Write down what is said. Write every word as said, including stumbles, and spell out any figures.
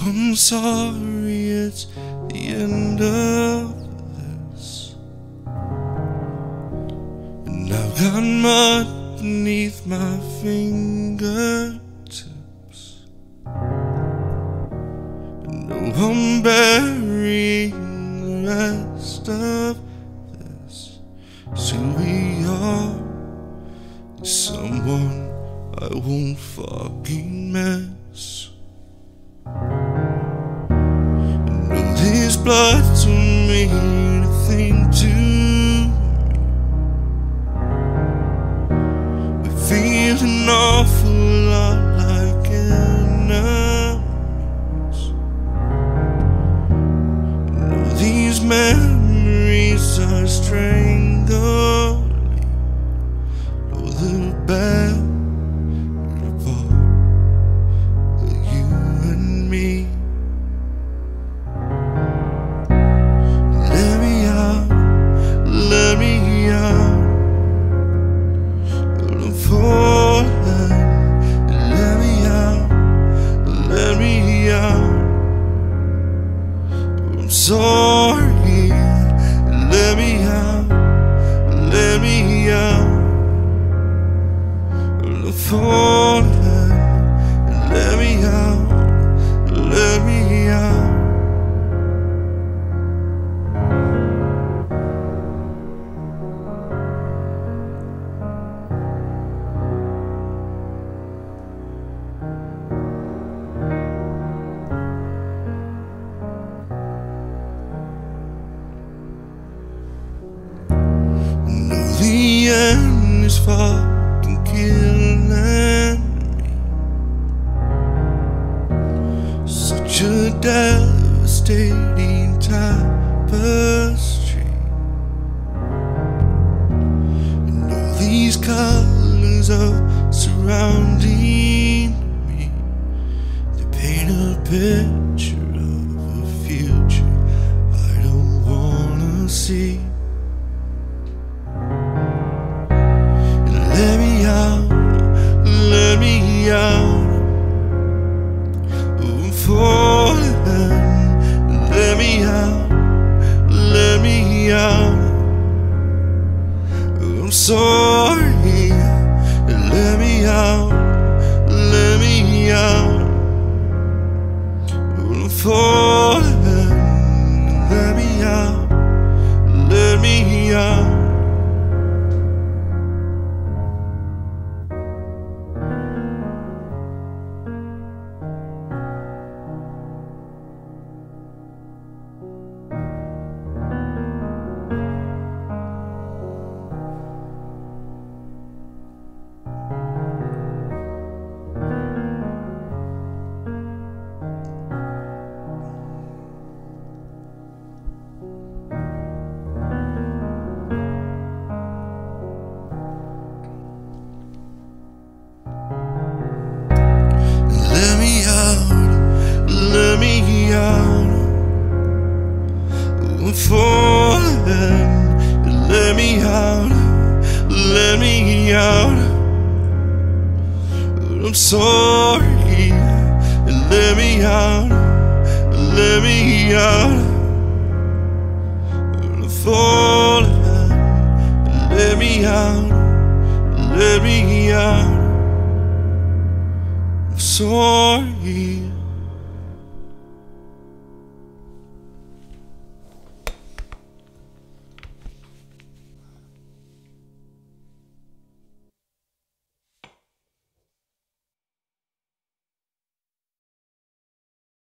I'm sorry, it's the end of this, and I've got mud beneath my fingertips. And oh, I'm burying the rest of this. So we are someone I won't fucking mess. And all this blood don't mean a thing to me. We feel an awful lot like enemies. And all these memories are strangling all the bad part of you and me. Let me out, let me out. I'm falling. Let me out, let me out. I'm sorry. Let me out, let me out. I'm falling. Let me out, let me out. No, the end is fucking killing me. Such a devastating tapestry. And all these colors are surrounding me. They paint a picture of a future I don't wanna see. Let me out, let me out. I'm falling. Let me out, let me out. I'm sorry. Let me out, let me out. I'm falling. Let me out, let me out. Let me out, I'm falling. Let me out, let me out. I'm sorry. Let me out, let me out. I'm falling. Let me out, let me out. I'm sorry.